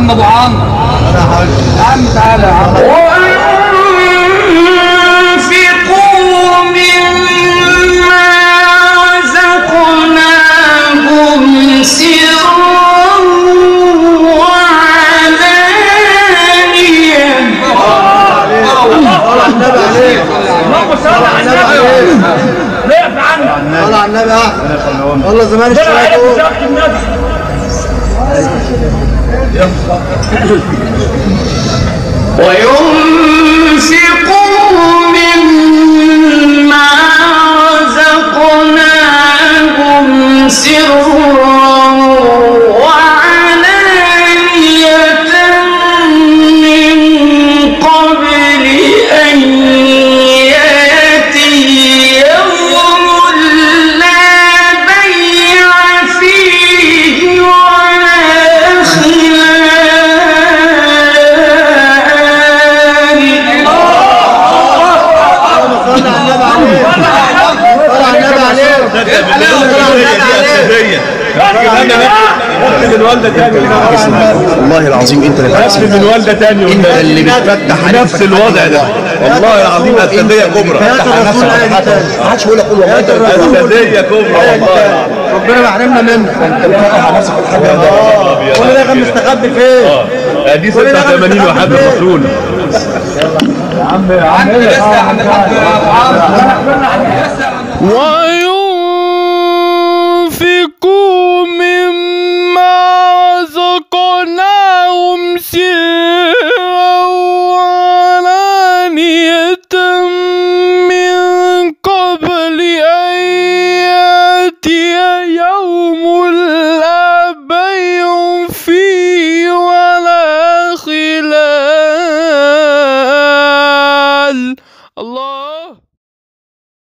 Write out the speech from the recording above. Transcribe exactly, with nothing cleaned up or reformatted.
عم ابو عمرو. يا عم تعالى يا عم. وانفقوا مما رزقناهم سرا وعلانية. اللهم صل على النبي. نقف عنه. صل على النبي احسن. والله زمان اشتغلت. وينفقوا مما رزقناهم سرا وعلانية من قبل أن يأتي يوم لا بيع فيه ولا من والده تاني. والله العظيم انت اللي نفس من والده تاني. انت اللي بتفتح نفس الوضع ده. والله العظيم أسدية كبرى. ما حدش بيقول لك قول والله. أسدية كبرى والله. ربنا ما حرمنا منك. انت بتفتح على نفسك الحاجه ده. كل ده كان مستخبي فين؟ دي ستة وثمانين وحد الرسول. يا عم يا عم لسه عند الحاج ابو عمرو.